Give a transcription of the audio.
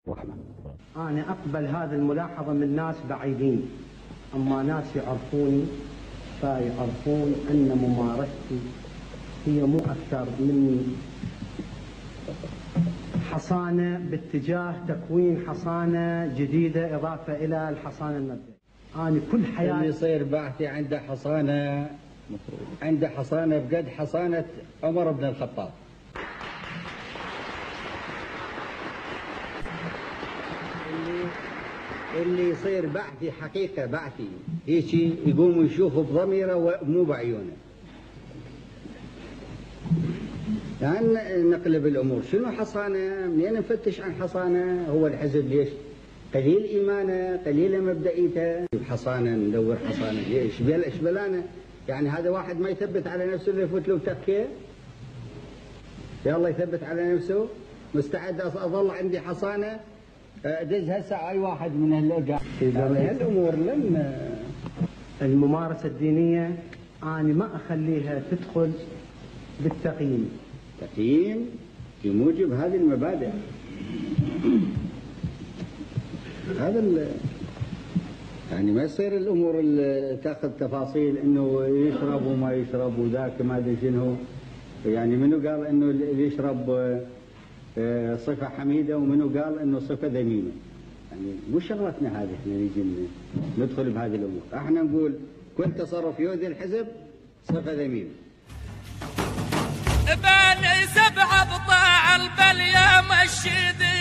أنا أقبل هذه الملاحظة من ناس بعيدين، أما ناس يعرفوني فيعرفون أن ممارستي هي مو أكثر مني حصانة باتجاه تكوين حصانة جديدة إضافة إلى الحصانة المبدئية. أنا كل حياتي اللي يصير بعثي عنده حصانة بقد حصانة عمر بن الخطاب. اللي يصير بعثي حقيقة بعثي هيك يقوم يشوف بضميره ومو بعيونه. يعني نقلب الأمور، شنو حصانة؟ منين نفتش عن حصانة؟ هو الحزب ليش؟ قليل إيمانه، قليل مبدئيته. حصانة ندور حصانة، ايش بلانا؟ يعني هذا واحد ما يثبت على نفسه اللي يفوت له بتفكير؟ يلا يثبت على نفسه، مستعد أظل عندي حصانة دز هسه أي واحد من هالأرجاء. الأمور لم الممارسة الدينية أنا ما أخليها تدخل بالتقييم. تقييم بموجب هذه المبادئ. هذا يعني ما يصير الأمور تاخذ تفاصيل إنه يشرب وما يشرب وذاك ما أدري شنو. يعني منو قال إنه اللي يشرب صفة حميدة ومنو قال إنه صفة ذميمة؟ يعني مو شغلتنا هذه احنا نيجي ندخل بهذه الأمور. احنا نقول كل تصرف يؤذي الحزب صفة ذميمة. بني 7 بطاع البلية مشيد